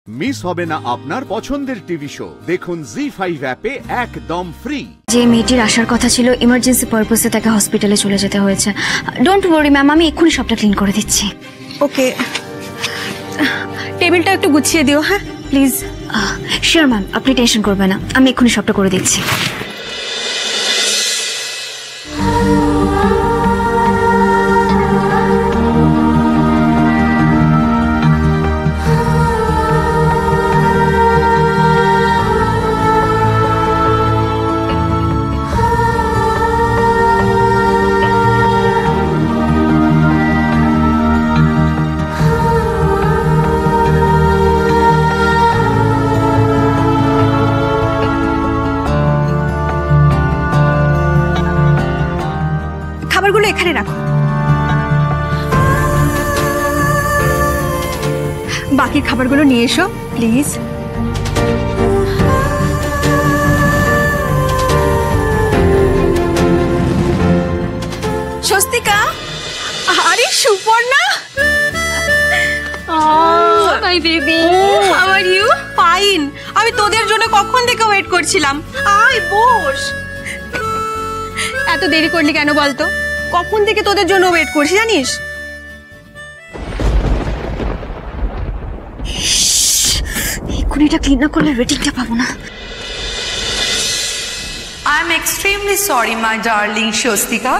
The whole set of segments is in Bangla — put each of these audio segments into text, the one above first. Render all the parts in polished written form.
মিস হবে না আপনার পছন্দের টিভি শো। দেখুন জি5 অ্যাপে একদম ফ্রি। যে মেয়েটির আসার কথা ছিল, ইমার্জেন্সি পারপাসে তাকে হসপিটালে চলে যেতে হয়েছে। ডোন্ট ওয়ারি ম্যাম, আমি এক্ষুনি সবটা ক্লিন করে দিচ্ছি। ওকে, টেবিলটা একটু গুছিয়ে দিও। হ্যাঁ প্লিজ। শিওর ম্যাম, আপনি টেনশন করবেন না, আমি এক্ষুনি সবটা করে দিচ্ছি। খাবারগুলো এখানে রাখো, বাকি খাবারগুলো নিয়ে এসো প্লিজ। স্বস্তিকা, আরে Suparna, my baby, how are you? Fine. আমি তোদের জন্য কখন থেকে ওয়েট করছিলাম। আয় বস। এত দেরি করলি কেন বলতো? কখন থেকে তোদের জন্য ওয়েট করছি জানিস? এক্ষুনি এটা ক্লিন না করলে রেটিংটা পাবো না। I'm extremely sorry, my darling Shostika.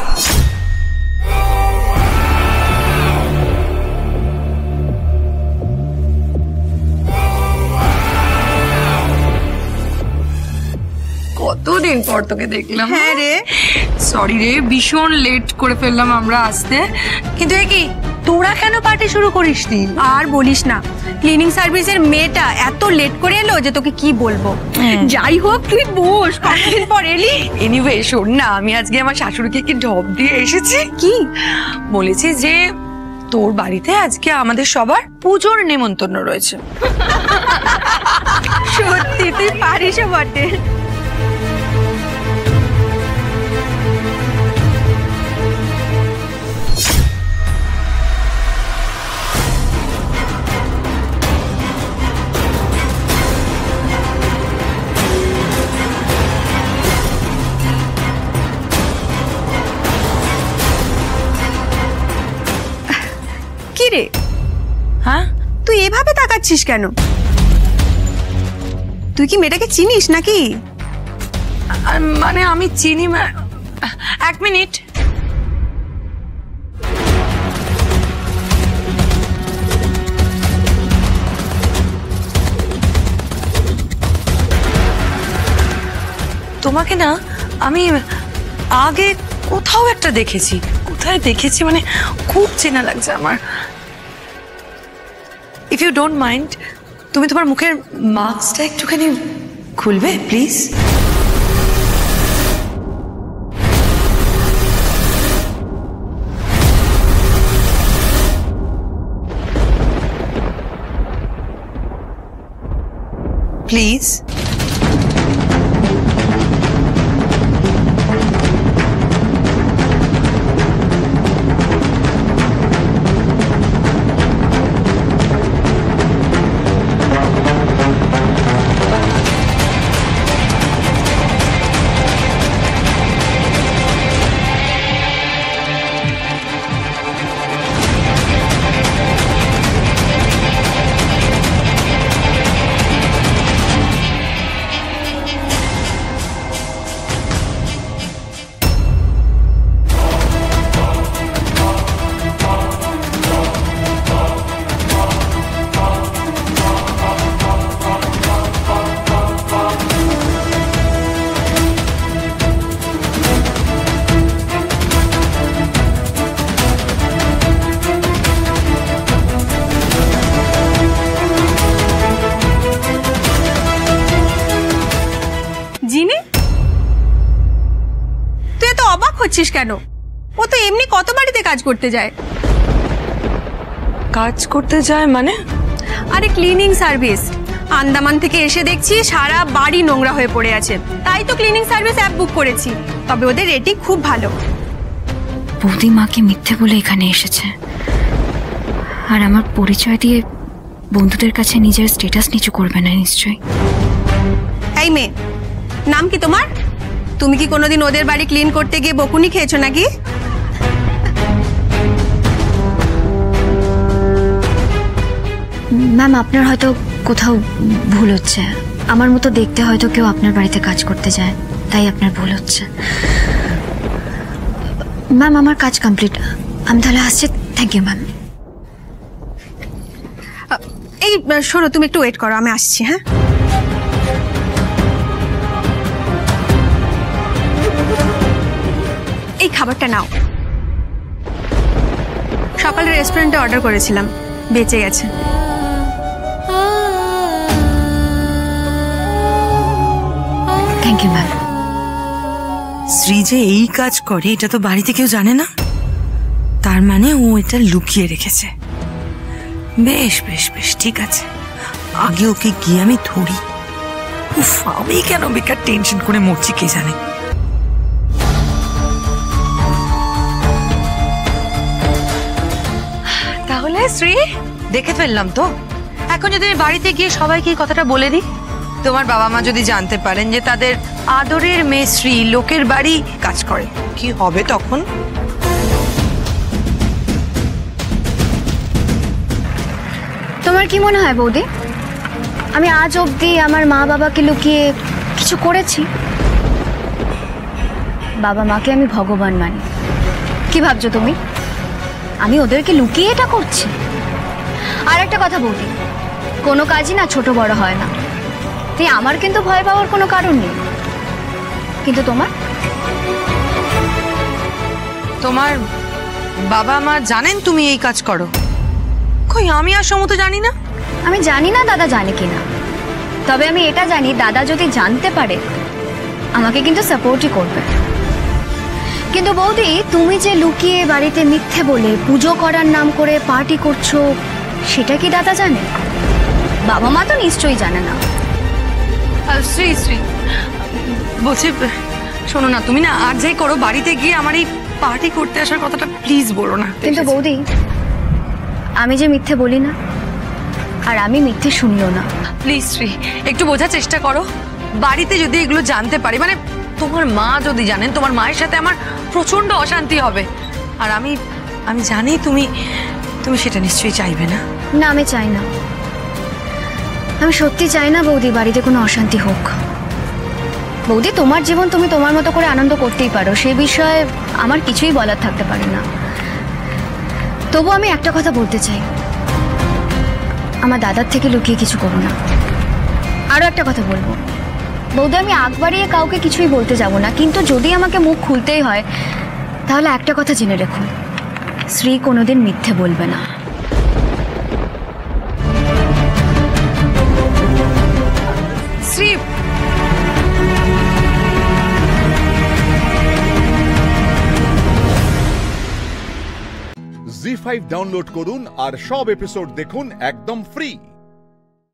কতদিন পর তোকে দেখলাম। হ্যাঁ রে, সরি রে, ভীষণ লেট করে ফেললাম আমরা আসতে। কিন্তু কি তোরা কেন পার্টি শুরু করিসনি? আর বলিস না, ক্লিনিং সার্ভিসের মেয়েটা এত লেট করে এলো যে তোকে কি বলবো। যাই হোক, তুই বস, কতদিন পর এলি। এনিওয়ে শোন না, আমি আজকে আমার শাশুড়িকে কি ঢপ দিয়ে এসেছি। কি বলেছি যে তোর বাড়িতে আজকে আমাদের সবার পুজোর নেমন্তন্ন রয়েছে। সত্যি তুই পারিসও বটে। কি রে, হ্যাঁ তুই এভাবে তাকাচ্ছিস কেন? তুই কি মেয়েটাকে চিনিস নাকি? মানে আমি চিনি। এক মিনিট। তোমাকে না আমি আগে কোথাও একটা দেখেছি। কোথায় দেখেছি মানে খুব চেনা লাগছে আমার। ইফ ইউ ডোন্ট মাইন্ড, তুমি তোমার মুখের মাস্কটা একটুখানি খুলবে প্লিজ? প্লিজ। জিনি, তুই এত অবাক হচ্ছিস কেন? ও তো এমনি কত বাড়িতে কাজ করতে যায়। কাজ করতে যায় মানে? আরে ক্লিনিং সার্ভিস। আন্দামান থেকে এসে দেখছি সারা বাড়ি নোংরা হয়ে পড়ে আছে, তাই তো ক্লিনিং সার্ভিস অ্যাপ বুক করেছি। তবে ওদের রেটিং খুব ভালো। বৌদি মাকে মিথ্যে বলে এখানে এসেছে, আর আমার পরিচয় দিয়ে বন্ধুদের কাছে নিজের স্ট্যাটাস নিচু করবে না নিশ্চয়ই। এই মেয়ে, নাম কি তোমার? তুমি কি কোনোদিন ওদের বাড়ি ক্লিন করতে গিয়ে বকুনি খেয়েছো নাকি? ম্যাম, আপনার হয়তো কোথাও ভুল হচ্ছে। আমার মতো দেখতে হয়তো কেউ আপনার বাড়িতে কাজ করতে যায়, তাই আপনার ভুল হচ্ছে। ম্যাম, আমার কাজ কমপ্লিট, আমি তাহলে আসছি। Thank you ma'am. এই শোনো, তুমি একটু ওয়েট করো, আমি আসছি। হ্যাঁ, এই খাবারটা নাও। সকালে রেস্টুরেন্টে অর্ডার করেছিলাম, বেঁচে গেছে। Thank you ma'am. শ্রী যে এই কাজ করে এটা তো বাড়িতে কেউ জানে না, তার মানে ও এটা লুকিয়ে রেখেছে। বেশ বেশ বেশ, ঠিক আছে, আগে ওকে গিয়ে আমি ধরি। উফ, আমি কেন বেকার টেনশন করে মরছি কে জানে। তাহলে শ্রী, দেখে ফেললাম তো। এখন যদি আমি বাড়িতে গিয়ে সবাইকে এই কথাটা বলে দিই, তোমার বাবা মা যদি জানতে পারেন যে তাদের আদরের মেয়ে শ্রী লোকের বাড়ি কাজ করে, কি হবে তখন? তোমার কি মনে হয় বৌদি, আমি আজ অবধি আমার মা বাবাকে লুকিয়ে কিছু করেছি? বাবা মাকে আমি ভগবান মানি। কি ভাবছো তুমি, আমি ওদেরকে লুকিয়ে এটা করছি? আর একটা কথা বৌদি, কোনো কাজই না ছোট বড় হয় না, তাই আমার কিন্তু ভয় পাওয়ার কোনো কারণ নেই। কিন্তু তোমার বাবা মা জানেন তুমি এই কাজ করো? কই, আমি আর সমু তো জানি না। আমি জানি না দাদা জানে কিনা, তবে আমি এটা জানি দাদা যদি জানতে পারে আমাকে কিন্তু সাপোর্টই করবে। কিন্তু বৌদি, তুমি যে লুকিয়ে বাড়িতে মিথ্যে বলে পুজো করার নাম করে পার্টি করছো, সেটা কি দাদা জানে? বাবা মা তো নিশ্চয়ই জানে না। শ্রী শ্রী বলছি, শোনো না, তুমি না আর যাই করো, বাড়িতে গিয়ে আমার এই পার্টি করতে আসার কথাটা প্লিজ বলো না। কিন্তু বৌদি, আমি যে মিথ্যে বলি না, আর আমি মিথ্যে শুনিও না। প্লিজ শ্রী, একটু বোঝার চেষ্টা করো। বাড়িতে যদি এগুলো জানতে পারি, মানে তোমার মা যদি জানেন, তোমার মায়ের সাথে আমার প্রচন্ড অশান্তি হবে। আর আমি জানি তুমি সেটা নিশ্চয়ই চাইবে না। না, আমি চাই না, আমি সত্যি চাই না বৌদি বাড়িতে কোনো অশান্তি হোক। বৌদি, তোমার জীবন তুমি তোমার মতো করে আনন্দ করতেই পারো, সে বিষয়ে আমার কিছুই বলার থাকতে পারে না। তবু আমি একটা কথা বলতে চাই, আমার দাদার থেকে লুকিয়ে কিছু করো না। আরও একটা কথা বলবো বৌদি, আমি আগ বাড়িয়ে কাউকে কিছুই বলতে যাব না, কিন্তু যদি আমাকে মুখ খুলতেই হয় তাহলে একটা কথা জেনে রেখো, শ্রী কোনোদিন মিথ্যে বলবে না। শ্রী, জি5 ডাউনলোড করুন আর সব এপিসোড দেখুন একদম ফ্রি।